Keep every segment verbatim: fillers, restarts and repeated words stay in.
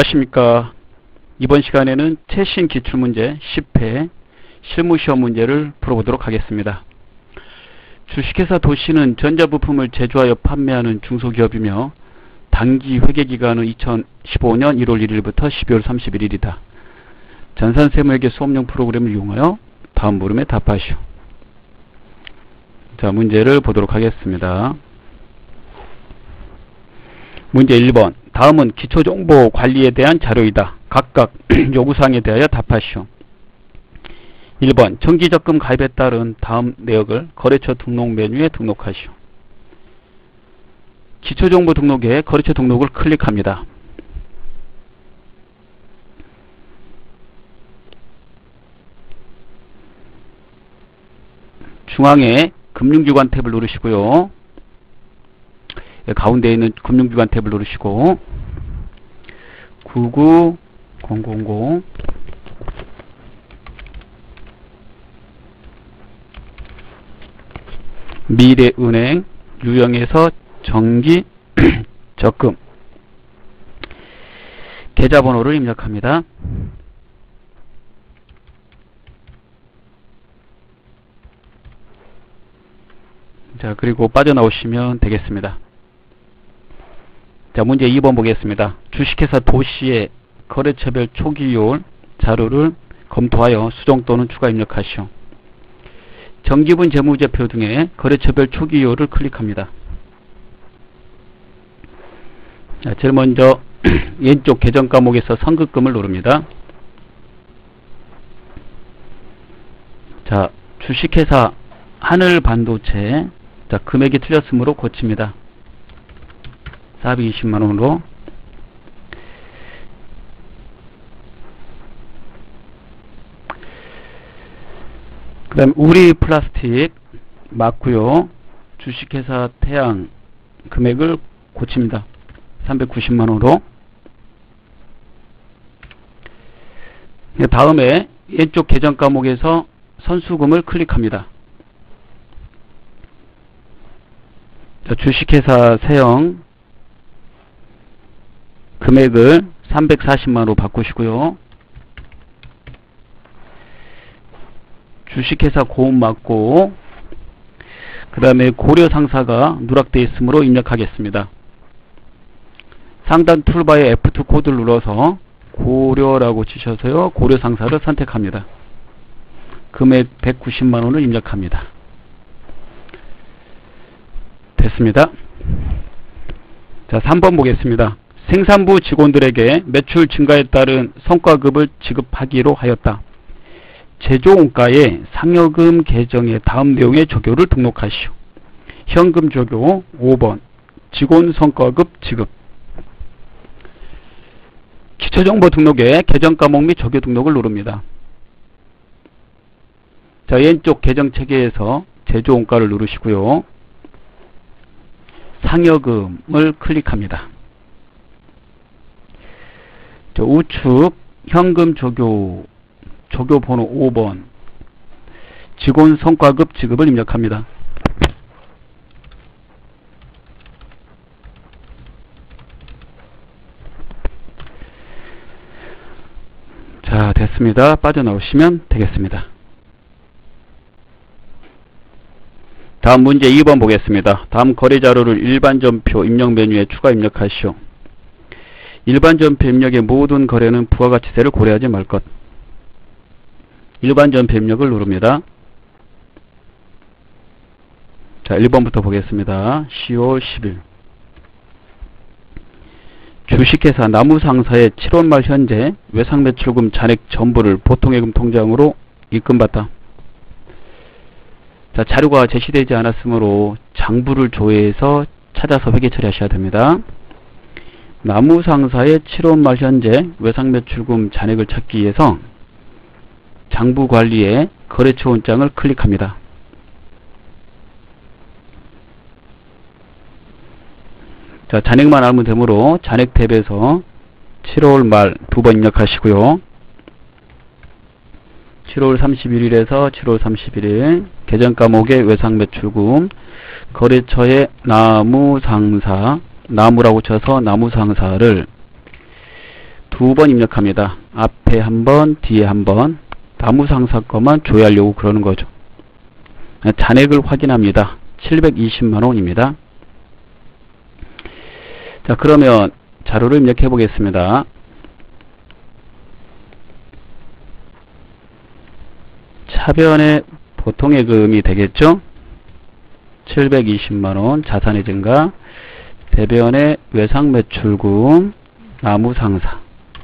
안녕하십니까. 이번 시간에는 최신 기출문제 십 회 실무시험 문제를 풀어보도록 하겠습니다. 주식회사 도시는 전자부품을 제조하여 판매하는 중소기업이며 단기 회계기간은 이천십오 년 일월 일일부터 십이월 삼십일일이다. 전산세무회계 수업용 프로그램을 이용하여 다음 물음에 답하시오. 자, 문제를 보도록 하겠습니다. 문제 일 번. 다음은 기초정보 관리에 대한 자료이다. 각각 요구사항에 대하여 답하시오. 일 번. 정기적금 가입에 따른 다음 내역을 거래처 등록 메뉴에 등록하시오. 기초정보 등록에 거래처 등록을 클릭합니다. 중앙에 금융기관 탭을 누르시고요. 가운데에 있는 금융기관 탭을 누르시고 구구공공공 미래은행 유형에서 정기 적금 계좌번호를 입력합니다. 자, 그리고 빠져나오시면 되겠습니다. 자, 문제 이 번 보겠습니다. 주식회사 도시의 거래처별 초기이율 자료를 검토하여 수정 또는 추가 입력하시오. 정기분 재무제표 등의 거래처별 초기이율을 클릭합니다. 자, 제일 먼저 왼쪽 계정 과목에서 선급금을 누릅니다. 자, 주식회사 하늘반도체, 자, 금액이 틀렸으므로 고칩니다. 사백이십만 원으로. 그 다음 우리 플라스틱 맞고요. 주식회사 태양 금액을 고칩니다. 삼백구십만 원으로. 다음에 왼쪽 계정 과목에서 선수금을 클릭합니다. 자, 주식회사 세영 금액을 삼백사십만 원으로 바꾸시고요. 주식회사 고음 맞고 그 다음에 고려상사가 누락되어 있으므로 입력하겠습니다. 상단 툴바에 에프 투 코드를 눌러서 고려라고 치셔서요. 고려상사를 선택합니다. 금액 백구십만 원을 입력합니다. 됐습니다. 자, 삼 번 보겠습니다. 생산부 직원들에게 매출 증가에 따른 성과급을 지급하기로 하였다. 제조원가의 상여금 계정의 다음 내용의 조교를 등록하시오. 현금 조교 오 번. 직원 성과급 지급. 기초정보 등록에 계정 과목 및 조교 등록을 누릅니다. 자, 왼쪽 계정 체계에서 제조원가를 누르시고요. 상여금을 클릭합니다. 자, 우측 현금 조교 조교 번호 오 번 직원 성과급 지급을 입력합니다. 자, 됐습니다. 빠져나오시면 되겠습니다. 다음 문제 이 번 보겠습니다. 다음 거래자료를 일반전표 입력 메뉴에 추가 입력하시오. 일반전표 입력의 모든 거래는 부가가치세를 고려하지 말 것. 일반전표 입력을 누릅니다. 자, 일 번부터 보겠습니다. 시월 십일. 주식회사 나무상사의 칠월 말 현재 외상매출금 잔액 전부를 보통예금 통장으로 입금받다. 자, 자료가 제시되지 않았으므로 장부를 조회해서 찾아서 회계 처리하셔야 됩니다. 나무상사의 칠월 말 현재 외상매출금 잔액을 찾기 위해서 장부관리에 거래처 원장을 클릭합니다. 자, 잔액만 알면 되므로 잔액 탭에서 칠월 말 두 번 입력하시고요. 칠월 삼십일일에서 칠월 삼십일일 계정 과목의 외상매출금 거래처의 나무상사 나무라고 쳐서 나무상사를 두 번 입력합니다. 앞에 한 번, 뒤에 한 번. 나무상사 것만 조회하려고 그러는 거죠. 잔액을 확인합니다. 칠백이십만 원입니다. 자, 그러면 자료를 입력해 보겠습니다. 차변의 보통예금이 되겠죠? 칠백이십만 원 자산의 증가, 대변의 외상매출금, 나무상사,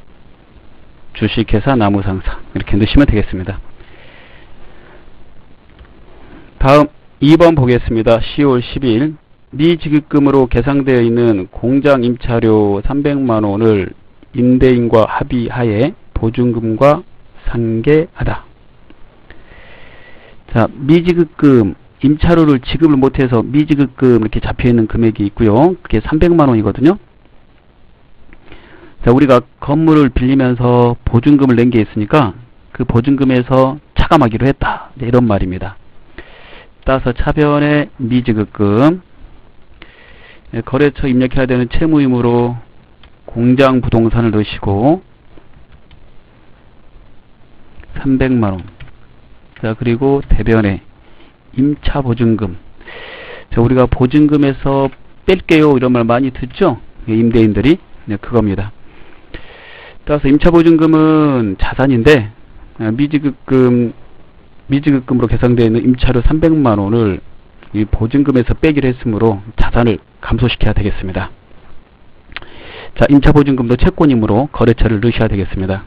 주식회사 나무상사 이렇게 넣으시면 되겠습니다. 다음 이 번 보겠습니다. 시월 십일 미지급금으로 계상되어 있는 공장 임차료 삼백만 원을 임대인과 합의하에 보증금과 상계하다. 자, 미지급금 임차료를 지급을 못해서 미지급금 이렇게 잡혀있는 금액이 있고요. 그게 삼백만 원이거든요. 자, 우리가 건물을 빌리면서 보증금을 낸 게 있으니까 그 보증금에서 차감하기로 했다. 네, 이런 말입니다. 따라서 차변의 미지급금, 거래처 입력해야 되는 채무이므로 공장 부동산을 넣으시고 삼백만 원. 자, 그리고 대변의 임차 보증금. 자, 우리가 보증금에서 뺄게요 이런 말 많이 듣죠? 임대인들이. 네, 그겁니다. 따라서 임차 보증금은 자산인데 미지급금 미지급금으로 계상되어 있는 임차료 삼백만 원을 이 보증금에서 빼기로 했으므로 자산을 감소시켜야 되겠습니다. 자, 임차 보증금도 채권이므로 거래처를 넣으셔야 되겠습니다.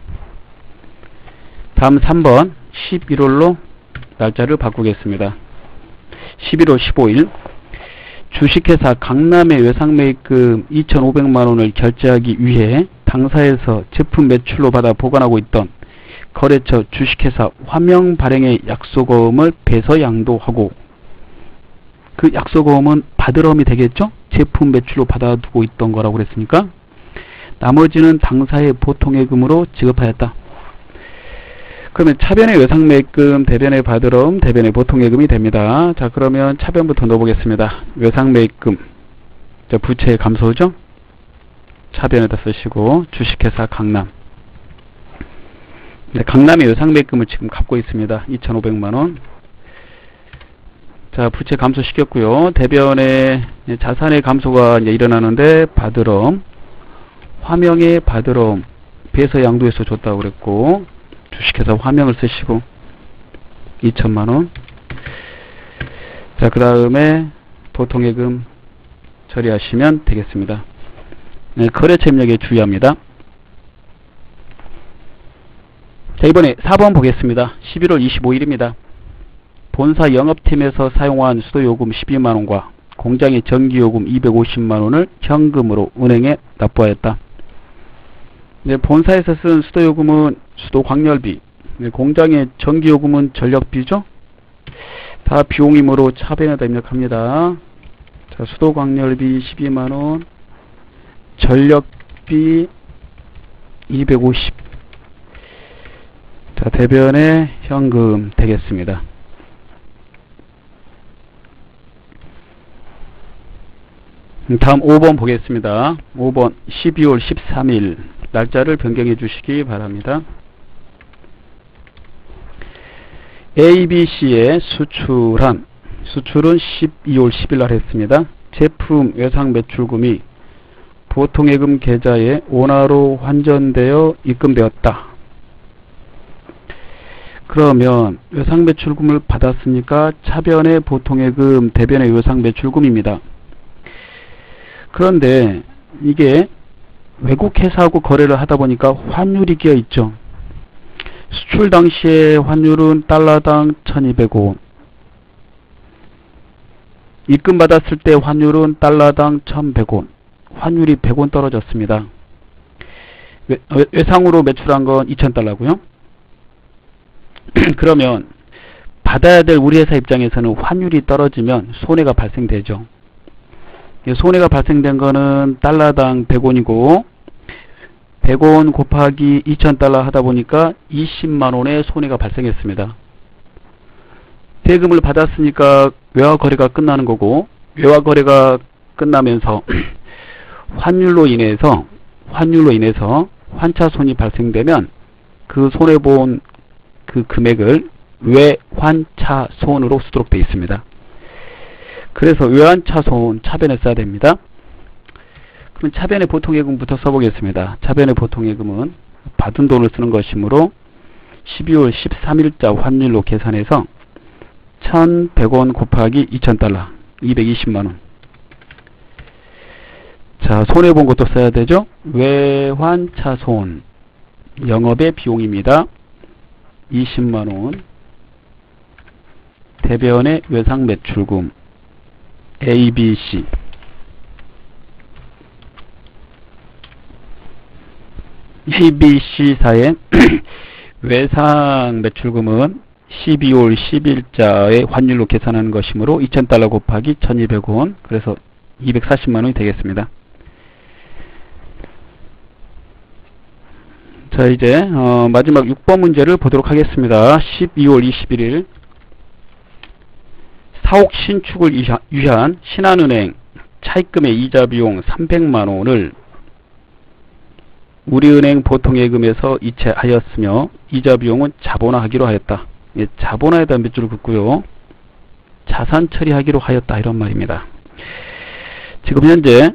다음 삼 번 십일월로 날짜를 바꾸겠습니다. 십일월 십오일 주식회사 강남의 외상매입금 이천오백만 원을 결제하기 위해 당사에서 제품 매출로 받아 보관하고 있던 거래처 주식회사 화명 발행의 약소금을 배서 양도하고, 그 약소금은 받으러움이 되겠죠? 제품 매출로 받아두고 있던 거라고 그랬으니까 나머지는 당사의 보통예금으로 지급하였다. 그러면 차변의 외상매입금, 대변의 받으러움, 대변의 보통예금이 됩니다. 자, 그러면 차변부터 넣어보겠습니다. 외상매입금, 자, 부채의 감소죠? 차변에다 쓰시고 주식회사 강남. 네, 강남의 외상매입금을 지금 갖고 있습니다. 이천오백만 원. 자, 부채 감소시켰고요. 대변의 자산의 감소가 이제 일어나는데 받으러움, 화명의 받으러움, 배서 양도해서 줬다고 그랬고 주식회사 화명을 쓰시고 이천만 원. 자, 그 다음에 보통예금 처리하시면 되겠습니다. 네, 거래처 입력에 주의합니다. 자, 이번에 사 번 보겠습니다. 십일월 이십오일입니다. 본사 영업팀에서 사용한 수도요금 십이만 원과 공장의 전기요금 이백오십만 원을 현금으로 은행에 납부하였다. 네, 본사에서 쓴 수도요금은 수도광열비, 네, 공장의 전기요금은 전력비죠. 다 비용이므로 차변에다 입력합니다. 자, 수도광열비 십이만 원, 전력비 이백오십. 자, 대변에 현금 되겠습니다. 다음 오 번 보겠습니다. 오 번 십이월 십삼일 날짜를 변경해 주시기 바랍니다. 에이비씨에 수출한, 수출은 십이월 십일 날 했습니다. 제품 외상매출금이 보통예금 계좌에 원화로 환전되어 입금되었다. 그러면 외상매출금을 받았으니까 차변의 보통예금, 대변의 외상매출금입니다. 그런데 이게 외국 회사하고 거래를 하다 보니까 환율이 끼어 있죠. 수출 당시에 환율은 달러당 천이백 원, 입금 받았을 때 환율은 달러당 천백 원, 환율이 백 원 떨어졌습니다. 외, 외상으로 매출한 건 이천 달러고요. 그러면 받아야 될 우리 회사 입장에서는 환율이 떨어지면 손해가 발생되죠. 손해가 발생된 거는 달러당 백 원이고 백 원 곱하기 이천 달러 하다 보니까 이십만 원의 손해가 발생했습니다. 대금을 받았으니까 외화 거래가 끝나는 거고, 외화 거래가 끝나면서 환율로 인해서 환율로 인해서 환차손이 발생되면 그 손해본 그 금액을 외환차손으로 쓰도록 되어 있습니다. 그래서 외환차손 차변에 써야 됩니다. 그럼 차변의 보통예금부터 써보겠습니다. 차변의 보통예금은 받은 돈을 쓰는 것이므로 십이월 십삼일자 환율로 계산해서 천백 원 곱하기 이천 달러 이백이십만 원. 자, 손해본 것도 써야 되죠. 외환차손 영업의 비용입니다. 이십만 원. 대변의 외상매출금 에이비씨 에이비씨사의 외상매출금은 십이월 십일자의 환율로 계산하는 것이므로 이천 달러 곱하기 천이백 원, 그래서 이백사십만 원이 되겠습니다. 자, 이제 어, 마지막 육 번 문제를 보도록 하겠습니다. 십이월 이십일일 사옥 신축을 위한 신한은행 차입금의 이자 비용 삼백만 원을 우리은행 보통예금에서 이체하였으며 이자 비용은 자본화하기로 하였다. 예, 자본화에다 몇 줄 긋고요. 자산 처리하기로 하였다, 이런 말입니다. 지금 현재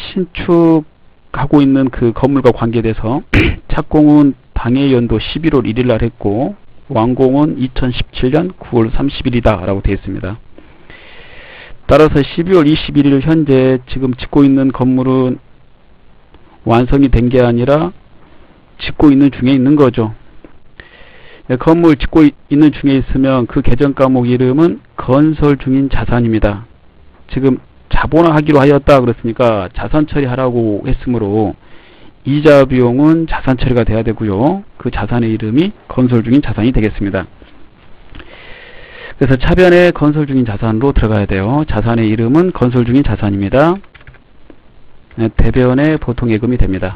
신축하고 있는 그 건물과 관계돼서 착공은 당해 연도 십일월 일일 날 했고 완공은 이천십칠년 구월 삼십일이다 라고 되어 있습니다. 따라서 십이월 이십일일 현재 지금 짓고 있는 건물은 완성이 된 게 아니라 짓고 있는 중에 있는 거죠. 건물 짓고 있는 중에 있으면 그 계정 과목 이름은 건설 중인 자산입니다. 지금 자본화하기로 하였다 그랬으니까 자산 처리하라고 했으므로 이자 비용은 자산 처리가 돼야 되고요. 그 자산의 이름이 건설 중인 자산이 되겠습니다. 그래서 차변에 건설 중인 자산으로 들어가야 돼요. 자산의 이름은 건설 중인 자산입니다. 대변의 보통예금이 됩니다.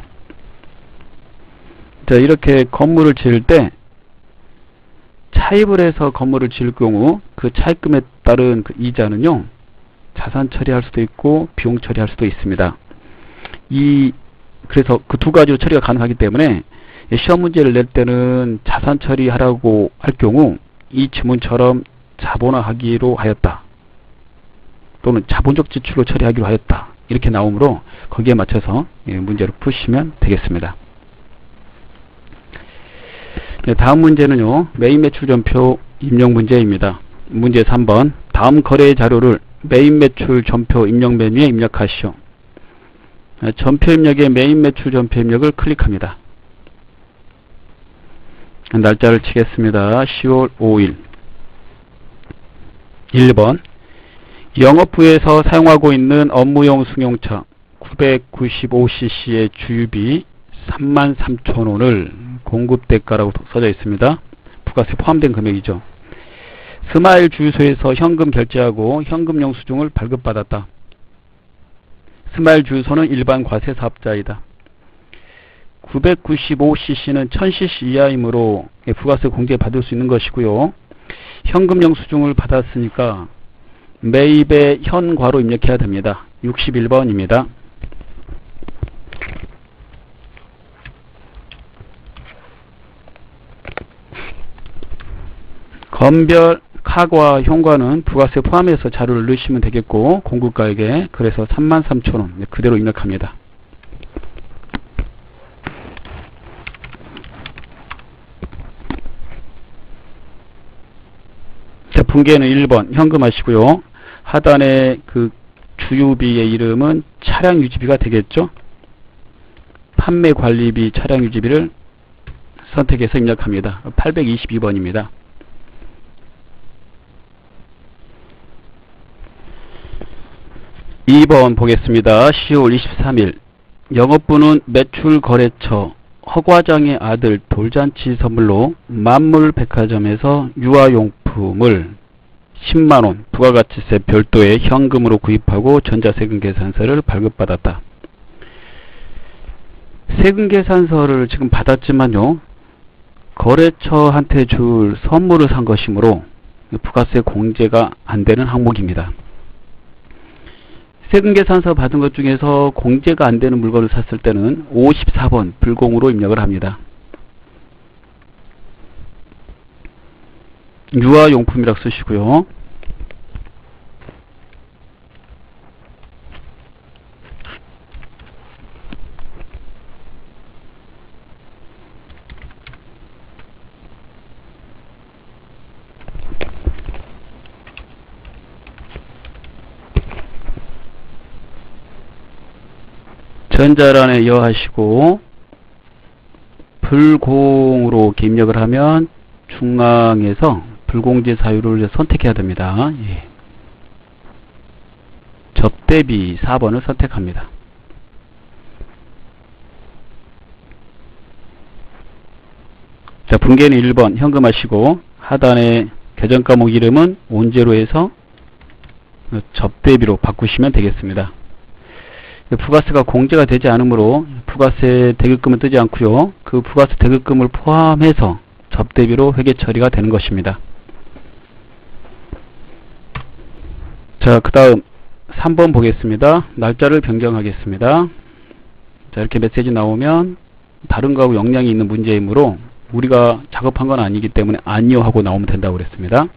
자, 이렇게 건물을 지을 때 차입을 해서 건물을 지을 경우 그 차입금에 따른 그 이자는요, 자산 처리할 수도 있고 비용 처리할 수도 있습니다. 이 그래서 그 두 가지로 처리가 가능하기 때문에 시험 문제를 낼 때는 자산 처리하라고 할 경우 이 지문처럼 자본화하기로 하였다 또는 자본적 지출로 처리하기로 하였다 이렇게 나오므로 거기에 맞춰서 문제를 푸시면 되겠습니다. 다음 문제는요, 메인 매출 전표 입력 문제입니다. 문제 삼 번. 다음 거래 자료를 메인 매출 전표 입력 메뉴에 입력하시오. 전표 입력에 메인 매출 전표 입력을 클릭합니다. 날짜를 치겠습니다. 시월 오일. 일 번. 영업부에서 사용하고 있는 업무용 승용차 구백구십오 씨씨의 주유비 삼만 삼천 원을 공급대가라고 써져 있습니다. 부가세 포함된 금액이죠. 스마일 주유소에서 현금 결제하고 현금 영수증을 발급받았다. 스마일 주유소는 일반 과세 사업자이다. 구백구십오 씨씨는 천 씨씨 이하이므로 부가세 공제 받을 수 있는 것이고요. 현금 영수증을 받았으니까 매입의 현과로 입력해야 됩니다. 육십일 번입니다. 건별 카과 현과는 부가세 포함해서 자료를 넣으시면 되겠고 공급가액에 그래서 삼만 삼천 원 그대로 입력합니다. 자, 분계는 일 번 현금 하시고요. 하단에 그 주유비의 이름은 차량 유지비가 되겠죠. 판매 관리비 차량 유지비를 선택해서 입력합니다. 팔백이십이 번입니다. 이 번 보겠습니다. 시월 이십삼일. 영업부는 매출거래처 허과장의 아들 돌잔치 선물로 만물백화점에서 유아용품을 십만 원 부가가치세 별도의 현금으로 구입하고 전자세금계산서를 발급받았다. 세금계산서를 지금 받았지만요, 거래처한테 줄 선물을 산 것이므로 부가세 공제가 안 되는 항목입니다. 세금계산서 받은 것 중에서 공제가 안 되는 물건을 샀을 때는 오십사 번 불공으로 입력을 합니다. 유아용품이라고 쓰시고요. 전자란에 여하시고 불공으로 이렇게 입력을 하면 중앙에서 불공제 사유를 선택해야 됩니다. 예. 접대비 사 번을 선택합니다. 자, 분계는 일 번 현금하시고 하단에 계정 과목 이름은 온제로 해서 접대비로 바꾸시면 되겠습니다. 부가세가 공제가 되지 않으므로 부가세 대급금은 뜨지 않고요. 그 부가세 대급금을 포함해서 접대비로 회계 처리가 되는 것입니다. 자, 그 다음 삼 번 보겠습니다. 날짜를 변경하겠습니다. 자, 이렇게 메시지 나오면 다른 거하고 영향이 있는 문제이므로 우리가 작업한 건 아니기 때문에 아니요 하고 나오면 된다고 그랬습니다.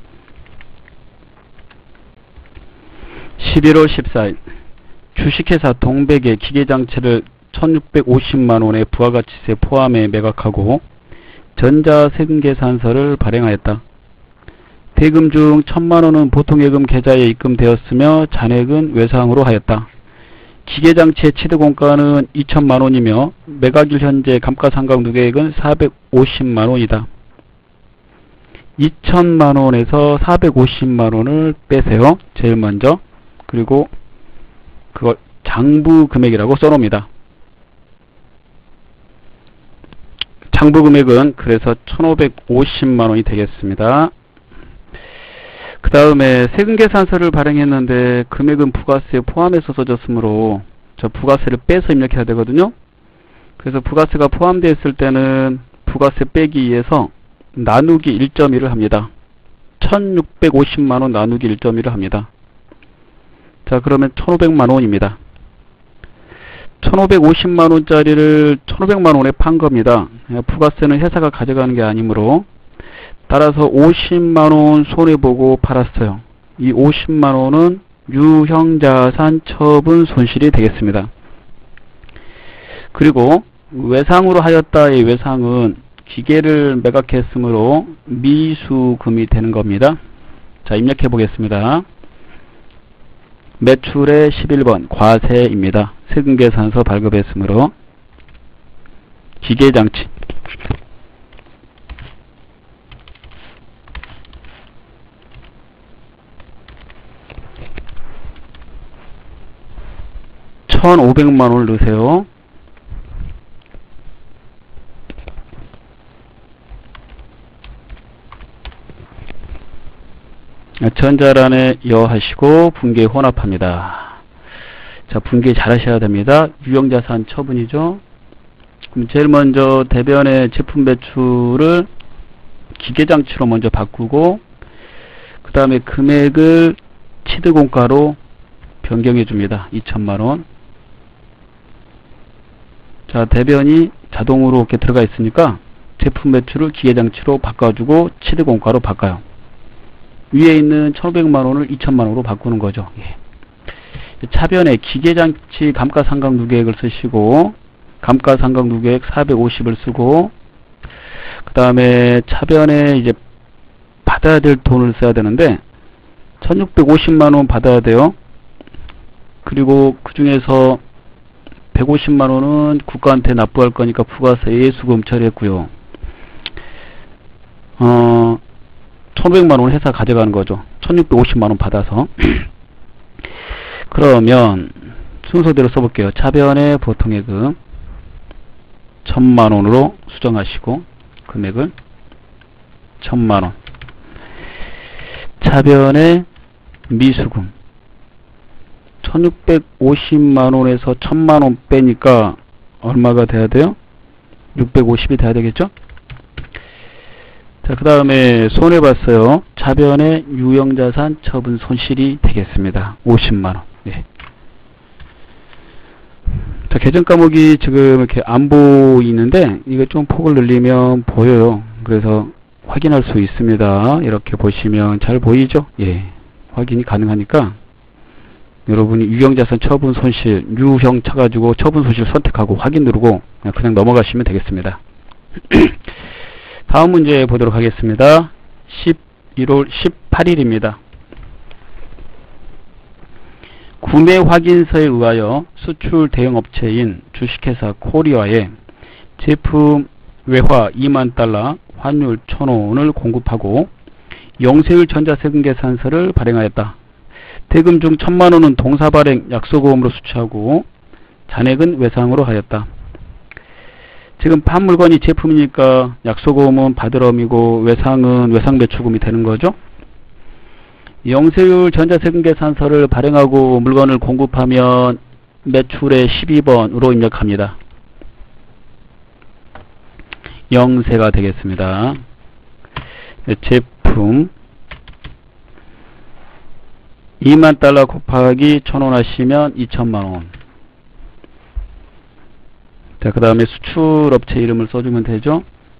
십일월 십사일 주식회사 동백의 기계장치를 천육백오십만 원의 부가가치세 포함해 매각하고 전자세금계산서를 발행하였다. 대금 중 천만 원은 보통예금 계좌에 입금되었으며 잔액은 외상으로 하였다. 기계장치의 취득원가는 이천만 원이며 매각일 현재 감가상각 누계액은 사백오십만 원이다. 이천만 원에서 사백오십만 원을 빼세요. 제일 먼저. 그리고 그걸 장부 금액이라고 써놓습니다. 장부 금액은 그래서 천오백오십만 원이 되겠습니다. 그 다음에 세금계산서를 발행했는데 금액은 부가세 포함해서 써졌으므로 저 부가세를 빼서 입력해야 되거든요. 그래서 부가세가 포함되어 있을 때는 부가세 빼기 위해서 나누기 일 점 일을 합니다. 천육백오십만 원 나누기 일 점 일을 합니다. 자, 그러면 천오백만 원입니다. 천오백오십만 원짜리를 천오백만 원에 판 겁니다. 부가세는 회사가 가져가는 게 아니므로 따라서 오십만 원 손해보고 팔았어요. 이 오십만 원은 유형자산 처분 손실이 되겠습니다. 그리고 외상으로 하였다의 외상은 기계를 매각했으므로 미수금이 되는 겁니다. 자, 입력해 보겠습니다. 매출의 십일 번 과세입니다. 세금계산서 발급했으므로 기계장치 천오백만 원을 넣으세요. 전자란에 여하시고 분계 혼합합니다. 자, 분계 잘 하셔야 됩니다. 유형자산 처분이죠. 그럼 제일 먼저 대변의 제품 배출을 기계장치로 먼저 바꾸고 그 다음에 금액을 취득원가로 변경해 줍니다. 이천만 원. 자, 대변이 자동으로 이렇게 들어가 있으니까 제품 배출을 기계장치로 바꿔주고 취득원가로 바꿔요. 위에 있는 천오백만 원을 이천만 원으로 바꾸는 거죠. 예. 차변에 기계장치 감가상각 누계액을 쓰시고 감가상각 누계액 사백오십을 쓰고 그 다음에 차변에 이제 받아야 될 돈을 써야 되는데 천육백오십만 원 받아야 돼요. 그리고 그 중에서 백오십만 원은 국가한테 납부할 거니까 부가세 예수금 처리했고요. 어, 천오백만 원 회사 가져가는 거죠. 천육백오십만 원 받아서. 그러면 순서대로 써볼게요. 차변의 보통예금 천만 원으로 수정하시고 금액을 천만 원. 차변의 미수금 천육백오십만 원에서 천만 원 빼니까 얼마가 돼야 돼요? 육백오십이 돼야 되겠죠? 자, 그 다음에 손해봤어요. 차변의 유형자산 처분 손실이 되겠습니다. 오십만 원. 네. 자, 계정 과목이 지금 이렇게 안 보이는데 이거 좀 폭을 늘리면 보여요. 그래서 확인할 수 있습니다. 이렇게 보시면 잘 보이죠? 예, 확인이 가능하니까 여러분이 유형자산 처분 손실 유형 쳐가지고 처분 손실 선택하고 확인 누르고 그냥, 그냥 넘어가시면 되겠습니다. 다음 문제 보도록 하겠습니다. 십일월 십팔일입니다. 구매 확인서에 의하여 수출 대형 업체인 주식회사 코리아에 제품 외화 이만 달러, 환율 천 원을 공급하고 영세율 전자세금 계산서를 발행하였다. 대금 중 천만 원은 동사 발행 약소보험으로 수취하고 잔액은 외상으로 하였다. 지금 판 물건이 제품이니까 약소보험은 바드럼이고 외상은 외상매출금이 되는 거죠. 영세율 전자세금 계산서를 발행하고 물건을 공급하면 매출의 십이 번으로 입력합니다. 영세가 되겠습니다. 제품 이만 달러 곱하기 천 원 하시면 이천만 원. 자, 그 다음에 수출업체 이름을 써주면 되죠.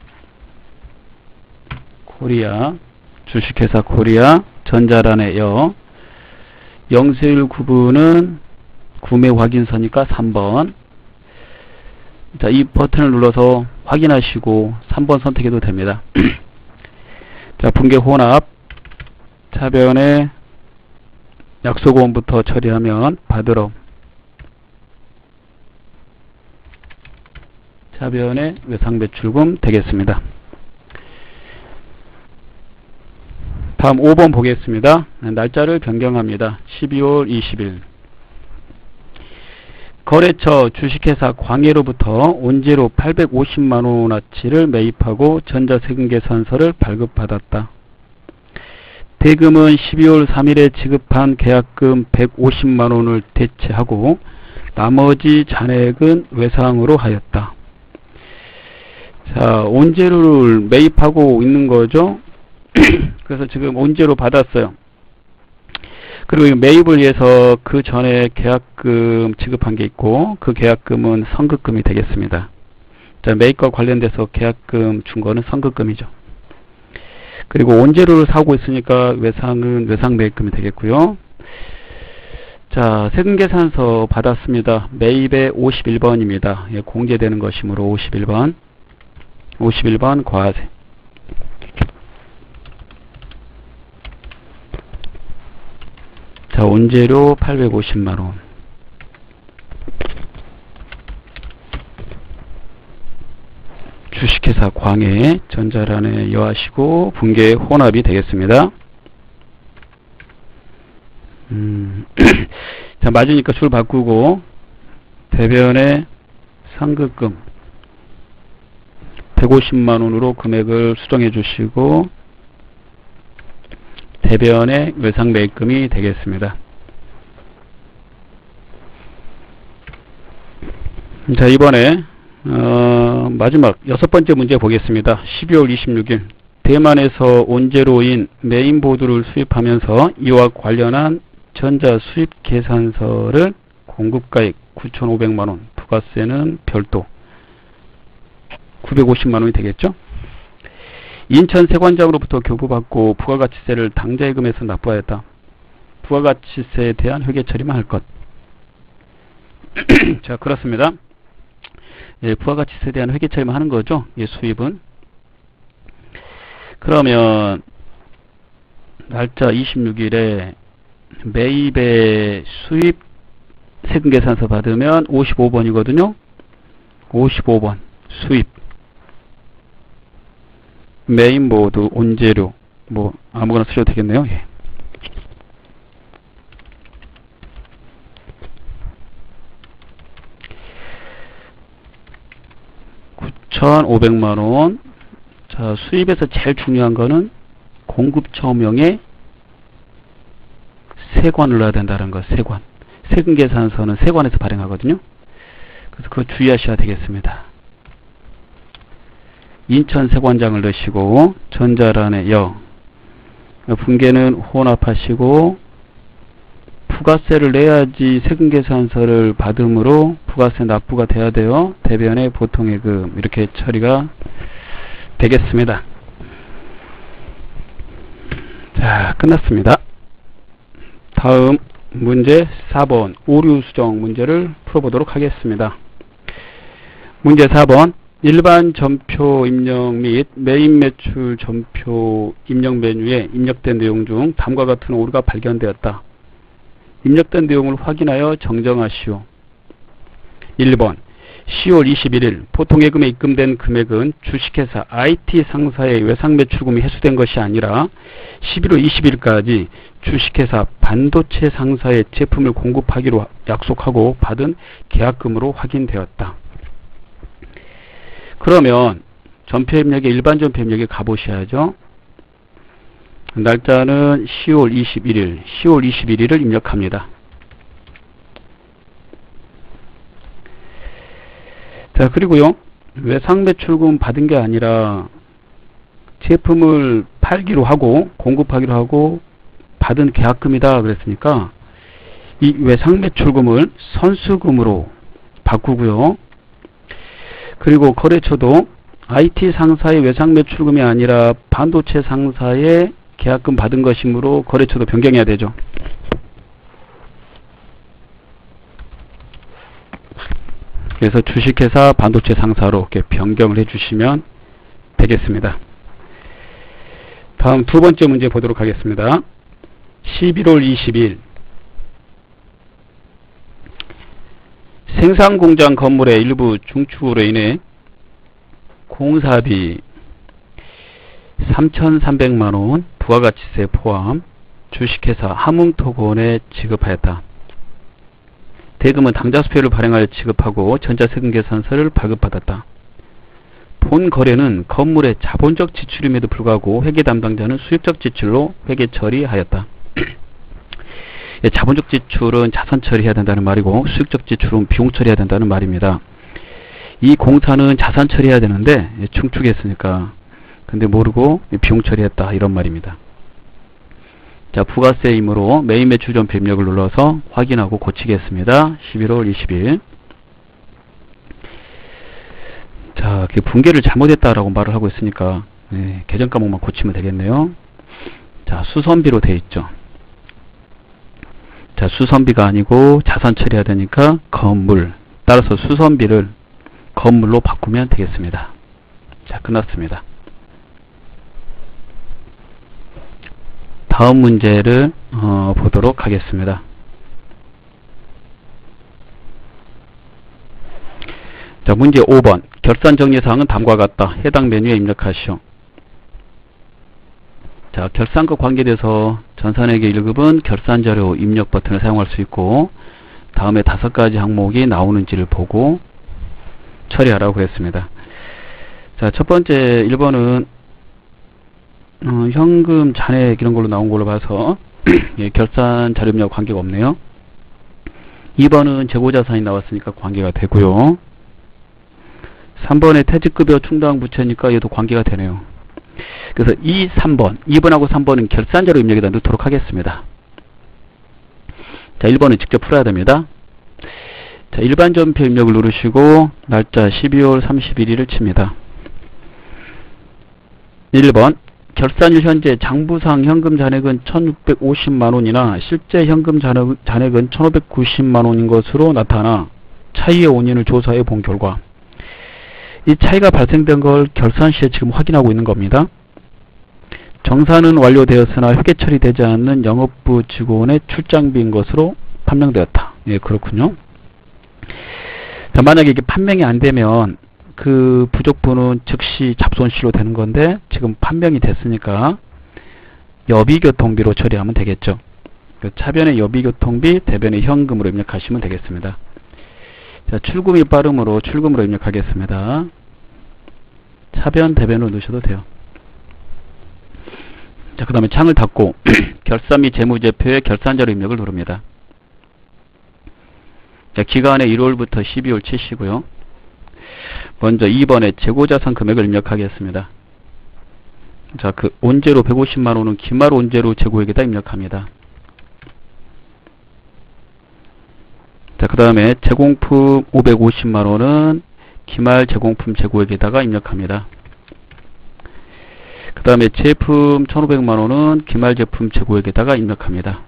코리아, 주식회사 코리아, 전자란의 여, 영세율 구분은 구매 확인서니까 삼 번. 자, 이 버튼을 눌러서 확인하시고 삼 번 선택해도 됩니다. 자, 분계 혼합, 차변에 약소보험부터 처리하면 바드럼, 차변에 외상매출금 되겠습니다. 다음 오 번 보겠습니다. 날짜를 변경합니다. 십이월 이십일. 거래처 주식회사 광해로부터 온재료 팔백오십만 원어치를 매입하고 전자세금 계산서를 발급받았다. 대금은 십이월 삼일에 지급한 계약금 백오십만 원을 대체하고 나머지 잔액은 외상으로 하였다. 자, 온재료를 매입하고 있는 거죠. 그래서 지금 온재료 받았어요. 그리고 매입을 위해서 그 전에 계약금 지급한 게 있고 그 계약금은 선급금이 되겠습니다. 자, 매입과 관련돼서 계약금 준 거는 선급금이죠. 그리고 온재료를 사고 있으니까 외상은 외상 매입금이 되겠고요. 자, 세금계산서 받았습니다. 매입의 오십일 번입니다. 예, 공제되는 것이므로 오십일 번. 오십일 번 과세. 자, 온재료 팔백오십만 원. 주식회사 광해, 전자란에 여하시고 분계 혼합이 되겠습니다. 음, 자, 맞으니까 줄 바꾸고 대변에 상급금 백오십만 원으로 금액을 수정해 주시고 대변의 외상매입금이 되겠습니다. 자, 이번에 어, 마지막 여섯 번째 문제 보겠습니다. 십이월 이십육일 대만에서 온재료인 메인보드를 수입하면서 이와 관련한 전자 수입 계산서를 공급가액 구천오백만 원, 부가세는 별도 구백오십만 원이 되겠죠. 인천 세관장으로부터 교부받고 부가가치세를 당자예금에서 납부하였다. 부가가치세에 대한 회계 처리만 할 것. 자, 그렇습니다. 예, 부가가치세에 대한 회계 처리만 하는 거죠. 예, 수입은. 그러면 날짜 이십육일에 매입의 수입 세금계산서 받으면 오십오 번이거든요. 오십오 번 수입 메인보드 온재료 뭐 아무거나 쓰셔도 되겠네요. 예. 구천오백만 원. 자, 수입에서 제일 중요한 거는 공급처명에 세관을 넣어야 된다는 거. 세관. 세금계산서는 세관에서 발행하거든요. 그래서 그거 주의하셔야 되겠습니다. 인천 세관장을 넣으시고 전자란에 여, 분계는 혼합하시고 부가세를 내야지 세금계산서를 받으므로 부가세 납부가 돼야 돼요. 대변의 보통예금 이렇게 처리가 되겠습니다. 자, 끝났습니다. 다음 문제 사 번 오류 수정 문제를 풀어보도록 하겠습니다. 문제 사 번 일반 전표 입력 및 메인 매출 전표 입력 메뉴에 입력된 내용 중 다음과 같은 오류가 발견되었다. 입력된 내용을 확인하여 정정하시오. 일 번 시월 이십일일 보통예금에 입금된 금액은 주식회사 아이티 상사의 외상매출금이 회수된 것이 아니라 십일월 이십일까지 주식회사 반도체 상사의 제품을 공급하기로 약속하고 받은 계약금으로 확인되었다. 그러면 전표입력에 일반 전표입력에 가보셔야죠. 날짜는 시월 이십일일, 시월 이십일일을 입력합니다. 자, 그리고요, 외상매출금 받은 게 아니라 제품을 팔기로 하고 공급하기로 하고 받은 계약금이다 그랬으니까 이 외상매출금을 선수금으로 바꾸고요. 그리고 거래처도 아이티 상사의 외상매출금이 아니라 반도체 상사의 계약금 받은 것이므로 거래처도 변경해야 되죠. 그래서 주식회사 반도체 상사로 이렇게 변경을 해주시면 되겠습니다. 다음 두 번째 문제 보도록 하겠습니다. 십일월 이십일 생산공장 건물의 일부 중축으로 인해 공사비 삼천삼백만 원 부가가치세 포함 주식회사 함흥토건에 지급하였다. 대금은 당좌수표를 발행하여 지급하고 전자세금계산서를 발급받았다. 본 거래는 건물의 자본적 지출임에도 불구하고 회계 담당자는 수익적 지출로 회계 처리하였다. 예, 자본적 지출은 자산 처리해야 된다는 말이고 수익적 지출은 비용 처리해야 된다는 말입니다. 이 공사는 자산 처리해야 되는데 예, 중축했으니까 근데 모르고 비용 처리했다 이런 말입니다. 자, 부가세이므로 메인 매출 전표 입력을 눌러서 확인하고 고치겠습니다. 십일월 이십일. 자, 분계를 잘못했다라고 말을 하고 있으니까 네, 계정 과목만 고치면 되겠네요. 자, 수선비로 돼 있죠. 자, 수선비가 아니고 자산 처리해야 되니까 건물. 따라서 수선비를 건물로 바꾸면 되겠습니다. 자, 끝났습니다. 다음 문제를 어, 보도록 하겠습니다. 자, 문제 오 번 결산 정리사항은 다음과 같다. 해당 메뉴에 입력하시오. 자, 결산과 관계돼서 전산회계 일 급은 결산자료 입력 버튼을 사용할 수 있고 다음에 다섯 가지 항목이 나오는지를 보고 처리하라고 그랬습니다. 자, 첫 번째 일 번은 어, 현금 잔액 이런 걸로 나온 걸로 봐서 예, 결산 자료 입력 관계가 없네요. 이 번은 재고자산이 나왔으니까 관계가 되고요. 삼 번에 퇴직급여 충당 부채니까 얘도 관계가 되네요. 그래서 이, 삼 번, 이 번하고 삼 번은 결산자료 입력에다 넣도록 하겠습니다. 자, 일 번은 직접 풀어야 됩니다. 자, 일반 전표 입력을 누르시고 날짜 십이월 삼십일일을 칩니다. 일 번 결산일 현재 장부상 현금 잔액은 천육백오십만 원이나 실제 현금 잔액, 잔액은 천오백구십만 원인 것으로 나타나 차이의 원인을 조사해 본 결과 이 차이가 발생된 걸 결산 시에 지금 확인하고 있는 겁니다. 정산은 완료되었으나 회계 처리되지 않는 영업부 직원의 출장비인 것으로 판명되었다. 예, 그렇군요. 자, 만약에 이게 판명이 안 되면 그 부족분은 즉시 잡손실로 되는 건데 지금 판명이 됐으니까 여비교통비로 처리하면 되겠죠. 차변의 여비교통비, 대변의 현금으로 입력하시면 되겠습니다. 자, 출금이 빠름으로 출금으로 입력하겠습니다. 차변, 대변으로 넣으셔도 돼요. 자, 그 다음에 창을 닫고 결산 및 재무제표의 결산자료 입력을 누릅니다. 자, 기간의 일월부터 십이월 치시고요. 먼저 이 번에 재고자산 금액을 입력하겠습니다. 자, 그 온제로 백오십만 원은 기말 온제로 재고액에다 입력합니다. 자, 그 다음에 제공품 오백오십만 원은 기말 제공품 재고액에다가 입력합니다. 그 다음에 제품 천오백만 원은 기말 제품 재고액에다가 입력합니다.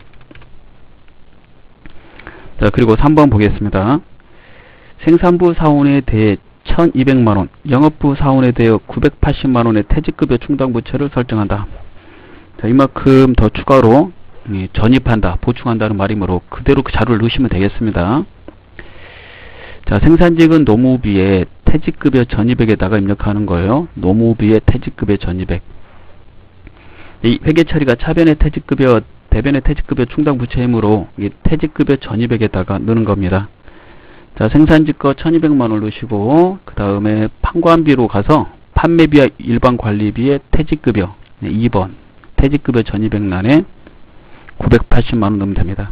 자, 그리고 삼 번 보겠습니다. 생산부 사원에 대해 천이백만 원, 영업부 사원에 대해 구백팔십만 원의 퇴직급여 충당 부채를 설정한다. 자, 이만큼 더 추가로 전입한다, 보충한다는 말이므로 그대로 그 자료를 넣으시면 되겠습니다. 자, 생산직은 노무비에 퇴직급여 전입액에다가 입력하는 거예요. 노무비의 퇴직급여 전입액. 이 회계 처리가 차변의 퇴직급여, 대변의 퇴직급여 충당 부채이므로 이 퇴직급여 전입액에다가 넣는 겁니다. 자, 생산직 거 천이백만 원 넣으시고, 그 다음에 판관비로 가서 판매비와 일반관리비의 퇴직급여, 이 번 퇴직급여 전입액란에 구백팔십만 원 넣으면 됩니다.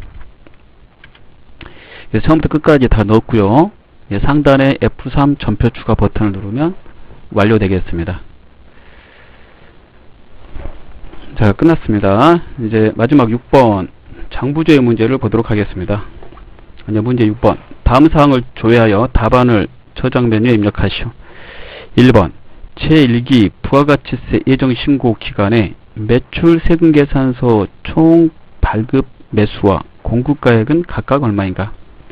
처음부터 끝까지 다 넣었고요. 상단에 에프 삼 전표 추가 버튼을 누르면 완료되겠습니다. 자, 끝났습니다. 이제 마지막 육 번 장부조회 문제를 보도록 하겠습니다. 문제 육 번 다음 사항을 조회하여 답안을 저장 메뉴에 입력하시오. 일 번 제일 기 부가가치세 예정신고 기간에 매출 세금계산서 총 발급 매수와 공급가액은 각각 얼마인가?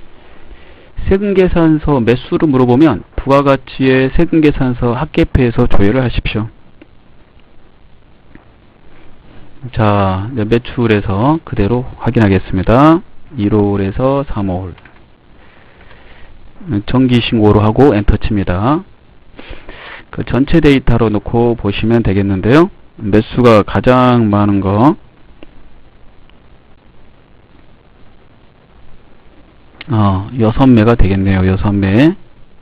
세금계산서 매수를 물어보면 부가가치의 세금계산서 합계표에서 조회를 하십시오. 자, 매출에서 그대로 확인하겠습니다. 일월에서 삼월 정기신고로 하고 엔터 칩니다. 그 전체 데이터로 놓고 보시면 되겠는데요. 매수가 가장 많은 거 어, 여섯 매가 되겠네요. 여섯 매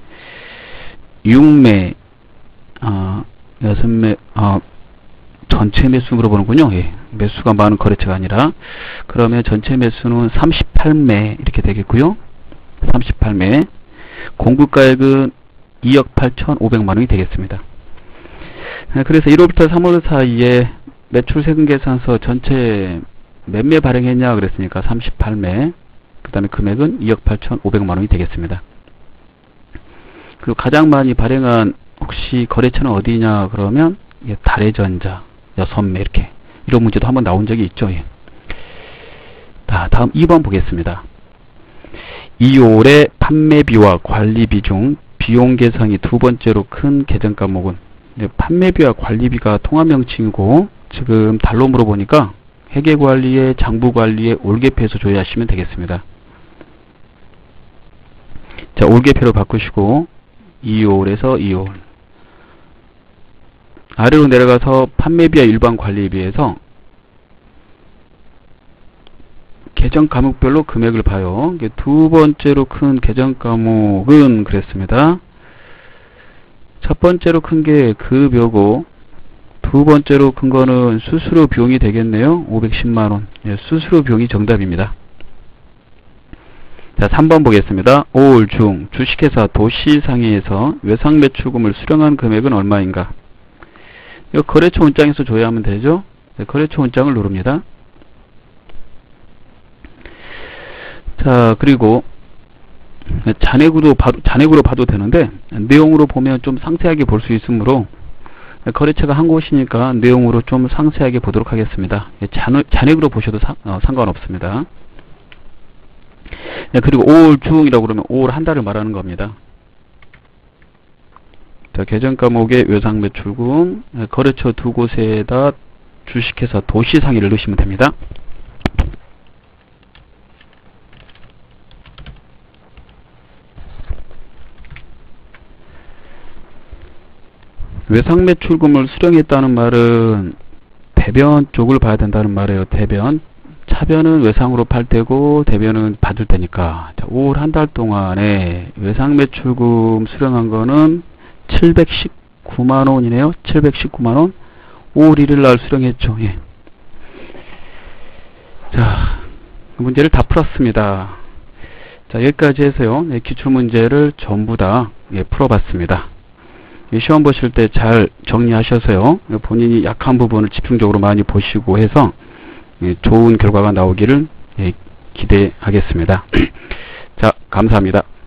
육 매 어, 여섯 매 어, 전체 매수 물어보는군요. 예, 매수가 많은 거래처가 아니라. 그러면 전체 매수는 삼십팔 매 이렇게 되겠고요. 삼십팔 매 공급가액은 이억 팔천오백만 원이 되겠습니다. 그래서 일월부터 삼월 사이에 매출 세금 계산서 전체 몇 매 발행했냐 그랬으니까 삼십팔 매, 그 다음에 금액은 이억 팔천오백만 원이 되겠습니다. 그리고 가장 많이 발행한 혹시 거래처는 어디냐 그러면 예, 달해전자 여섯 매 이렇게 이런 문제도 한번 나온 적이 있죠. 예. 자, 다음 이 번 보겠습니다. 이월의 판매비와 관리비 중 비용 계상이 두 번째로 큰 계정 과목은 판매비와 관리비가 통합명칭이고 지금 달로 물어보니까 회계관리의 장부관리의 올계표에서 조회하시면 되겠습니다. 자, 올계표로 바꾸시고 이월에서 이월 아래로 내려가서 판매비와 일반관리비에서 계정 과목별로 금액을 봐요. 두 번째로 큰 계정 과목은 그랬습니다. 첫 번째로 큰 게 급여고 두 번째로 큰 거는 수수료 비용이 되겠네요. 오백십만 원. 예, 수수료 비용이 정답입니다. 자, 삼 번 보겠습니다. 오월 중 주식회사 도시상해에서 외상매출금을 수령한 금액은 얼마인가? 이거 거래처 원장에서 조회하면 되죠. 네, 거래처 원장을 누릅니다. 자, 그리고 잔액으로 봐도, 잔액으로 봐도 되는데 내용으로 보면 좀 상세하게 볼 수 있으므로 거래처가 한 곳이니까 내용으로 좀 상세하게 보도록 하겠습니다. 잔, 잔액으로 보셔도 사, 어, 상관없습니다. 네, 그리고 오월 중이라고 그러면 오월 한 달을 말하는 겁니다. 자, 계정 과목의 외상매출금 거래처 두 곳에다 주식회사 도시상해를 넣으시면 됩니다. 외상매출금을 수령했다는 말은 대변 쪽을 봐야 된다는 말이에요. 대변. 차변은 외상으로 팔 때고 대변은 받을 때니까. 자, 오월 한 달 동안에 외상매출금 수령한 거는 칠백십구만 원이네요. 칠백십구만 원. 오월 일 일 날 수령했죠. 예. 자, 문제를 다 풀었습니다. 자, 여기까지 해서요. 네, 기출문제를 전부 다 예, 풀어봤습니다. 시험 보실 때 잘 정리하셔서요. 본인이 약한 부분을 집중적으로 많이 보시고 해서 좋은 결과가 나오기를 기대하겠습니다. 자, 감사합니다.